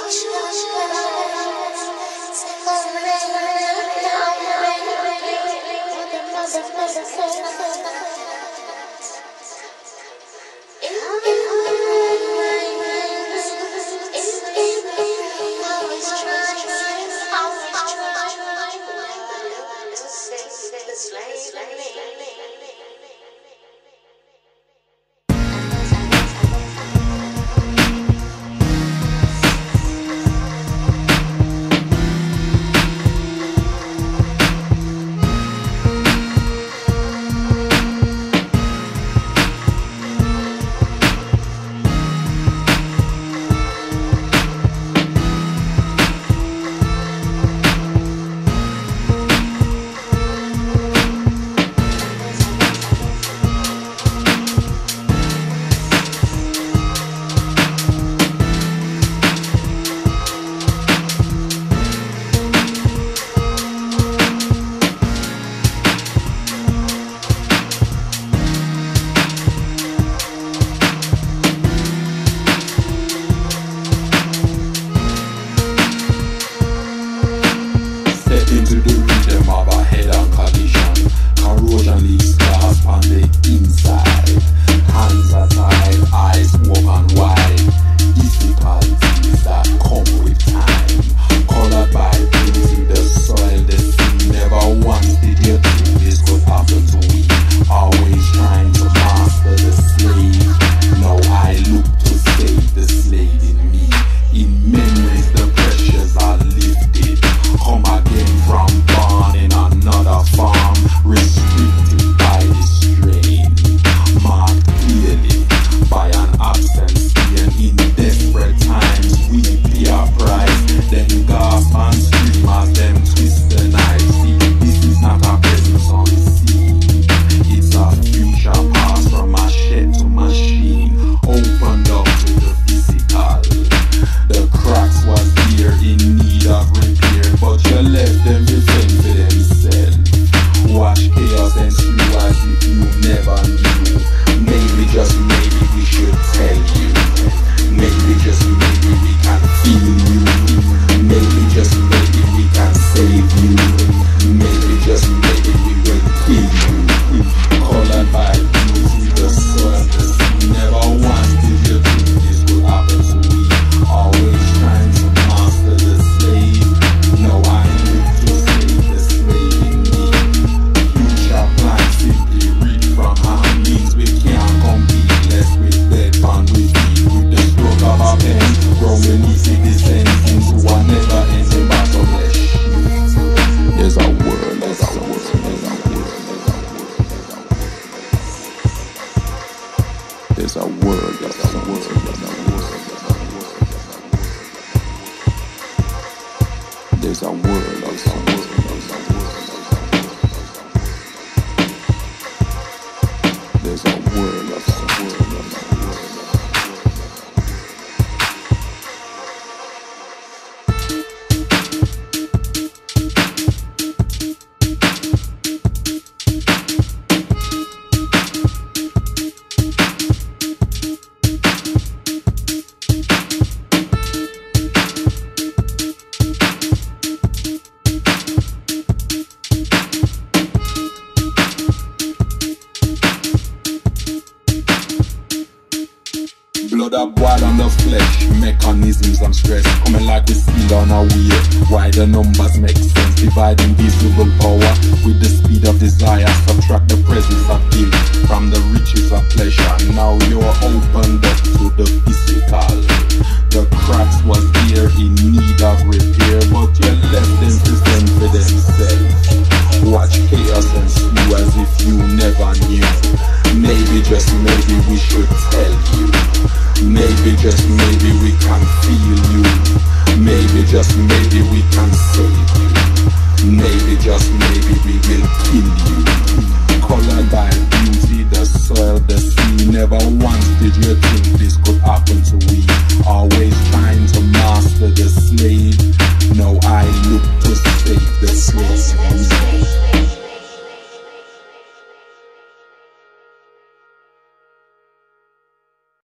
Blood up wild on the flesh, mechanisms I'm stressed. Coming like we speed on our wheel. Why the numbers make sense, dividing visible power with the speed of desire. Subtract the presence of guilt from the riches of pleasure. Now you're opened up to the physical. The cracks was here in need of repair, but you left them to fend for themselves. Watch chaos ensue as if you never knew. Maybe, just maybe we should tell you. Maybe, just maybe we can feel you. Maybe, just maybe we can save you. Maybe, just maybe we will kill you. Colored by beauty, the soil, the sea. Never once did you think this could happen to we. Always trying to master the slave. Now I look to save the slave.